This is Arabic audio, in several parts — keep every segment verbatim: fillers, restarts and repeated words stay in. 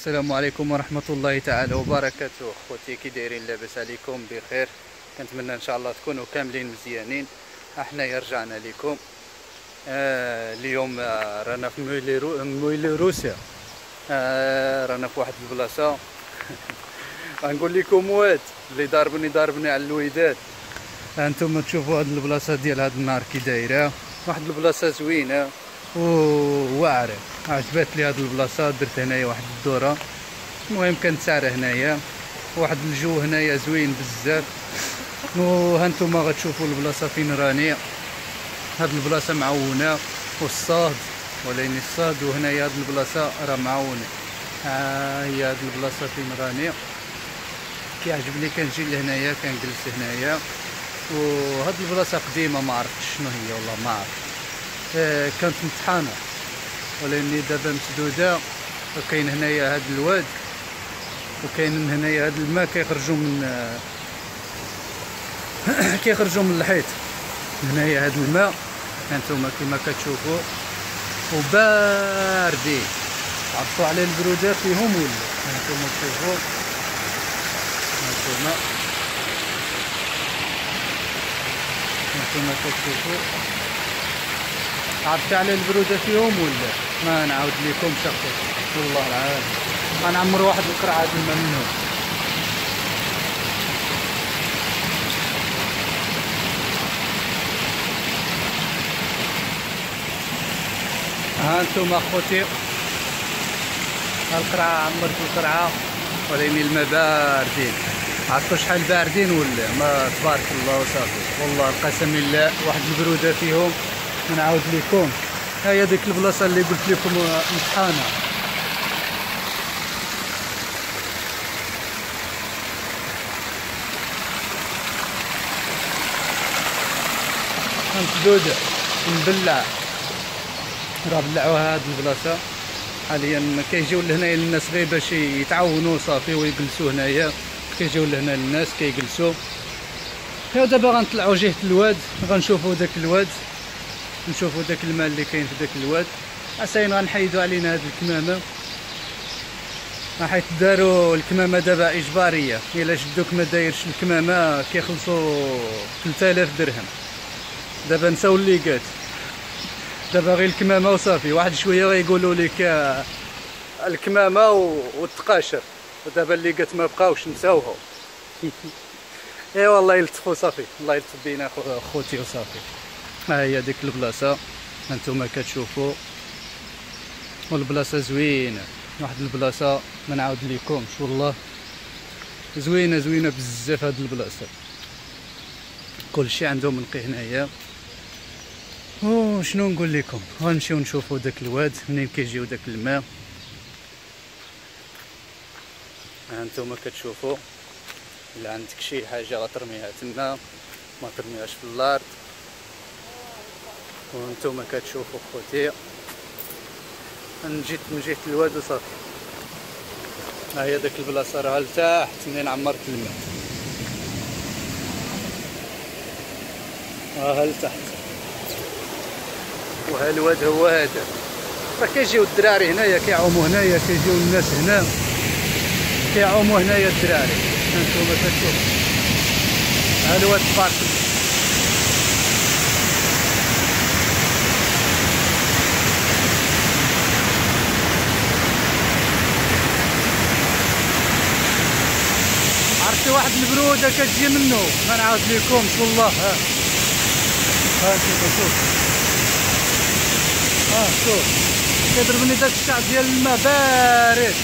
السلام عليكم ورحمة الله تعالى وبركاته. خوتي كي دايرين؟ لاباس عليكم؟ بخير؟ كنتمنى ان شاء الله تكونوا كاملين مزيانين. احنا رجعنا لكم آه اليوم. آه رانا في مويلي رو... مويلي روسيا. آه رانا في واحد البلاصه غنقول لكم واد اللي ضاربني ضاربني على الوداد. انتم تشوفوا هاد البلاصه ديال هاد النهار كي دايره، واحد البلاصه زوينه وواعره. عجبت لي هاد البلاصه، درت هنايا واحد الدوره. المهم كانت ساعره هنايا، واحد الجو هنايا زوين بزاف. وهانتوما غتشوفوا البلاصه فين راني. هاد البلاصه معونه والصاد وليني الصاد، وهنايا هاد البلاصه راه معونه. ها هي هاد البلاصه فين راني، كيعجبني كنجي لهنايا كنجلس هنايا. وهاد البلاصه قديمه، ما عرفتش شنو هي والله ما عرفت. آه كانت مطحانه ولكن دابا مسدوده. وكاين هنايا هاد الواد، وكاين هنايا هاد الماء كيخرجوا من كيخرجوا من الحيط. هنايا هاد الماء هانتوما كما كتشوفوا وباردين. عرفتوا على البروده فيهم ولا؟ هانتوما تشوفوا، هانتوما هانتوما كتشوفوا. عرفت على البروده فيهم ولا؟ ما نعاود لكم شخص والله العظيم. غنعمر واحد القرعه الماء منهم. ها انتم اخوتي، القرعه عمرت القرعه ولكن الماء باردين. عرفتوا شحال باردين ولا؟ ما تبارك الله وصافي. والله القسم بالله واحد البروده فيهم ما نعاود لكم. ها هي ديك البلاصه اللي قلت لكم مطحانه. مسدوده مبلع، راه بلعوها هاد البلاصه. حاليا كيجيو لهنايا الناس غير باش يتعاونوا صافي ويجلسوا هنايا. كيجيو لهنا الناس كيجلسوا. دابا غنطلعوا جهه الواد، غنشوفوا داك الواد، نشوفوا داك الماء اللي كاين في داك الواد. عساين غنحيدوا علينا هاد الكمامه، حيت داروا الكمامه دابا اجباريه. الا شدوك ما دايرش الكمامه كيخلصوا ثلاثة آلاف درهم. دابا نساو اللي قات، دابا غير الكمامه وصافي. واحد شويه غيقولوا لك الكمامه والتقاشر، ودابا اللي قات ما بقاوش نساوهم. اي والله يلطفوا صافي، الله يلطف بينا خوتي وصافي. ها هي ديك البلاصه هانتوما كتشوفوا، والبلاصه زوينه. واحد البلاصه ما نعاود لكمش والله، زوينه زوينه بزاف هاد البلاصه. كلشي عندهم نقي هنايا. او شنو نقول لكم، غنمشيو نشوفوا داك الواد منين كيجيو داك الماء. هانتوما كتشوفوا، الا عندك شي حاجه غترميها تما، ما ترميهاش في الارض. وانتم كتشوفوا خوتي، نجيت من جهه الواد وصافي. ها هي داك البلاصه راه لتحت منين عمرت الماء، ها لتحت. وها الواد هو هذا. راه كيجيو الدراري هنايا كيعوموا هنايا، كيجيو الناس هنا كيعوموا هنايا الدراري. هانتوما كتشوفوا، ها الواد تبارك الله. عرفتي واحد البروده كتجي منه ما نعاود لكمش والله. ها ها شوف شوف، ها شوف كيضربني داك الشعب ديال الماء بارد.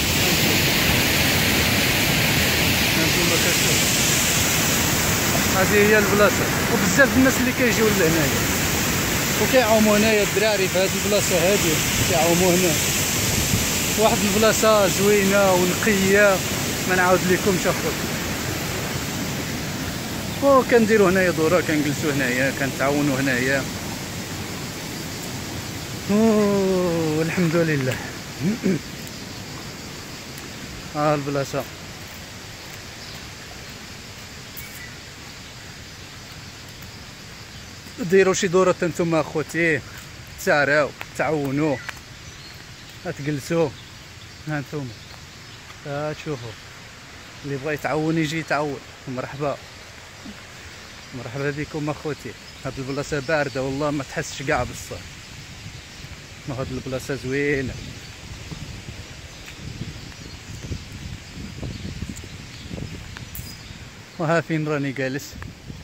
هانتوما كتشوفوا، هذه هي البلاصه. وبزاف الناس اللي كيجيو لهنايا وكيعوموا هنايا الدراري في هذه البلاصه هذه، كيعوموا هنا. واحد البلاصه زوينه ونقيه ما نعاود لكمش اخوتي. وكنديروا هنايا دوره، كنجلسوا هنايا كنتعاونوا هنايا. والحمد لله. ها البلاصه ديروا شي دوره نتوما اخوتي، تساراو تعاونوا، تجلسوا. ها انتم ها تشوفوا اللي بغى يتعاون يجي يتعاون. مرحبا مرحبا بكم اخوتي. هاد البلاصه بارده والله ما تحسش كاع بالصهد. هاد البلاصه زوينه. وها فين راني جالس،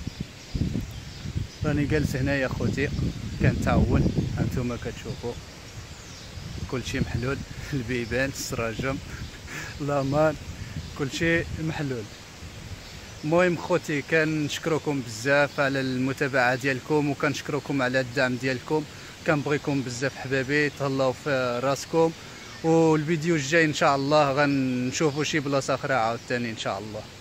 راني جالس هنايا اخوتي كنتعاون. هانتوما كتشوفوا كلشي محلول، البيبان السراجم لامان كلشي محلول. المهم خوتي كنشكركم بزاف على المتابعه ديالكم، وكنشكركم على الدعم ديالكم. كنبغيكم بزاف حبابي، تهلاو في راسكم. والفيديو الجاي ان شاء الله غنشوفوا شي بلاصه اخرى عاوتاني ان شاء الله.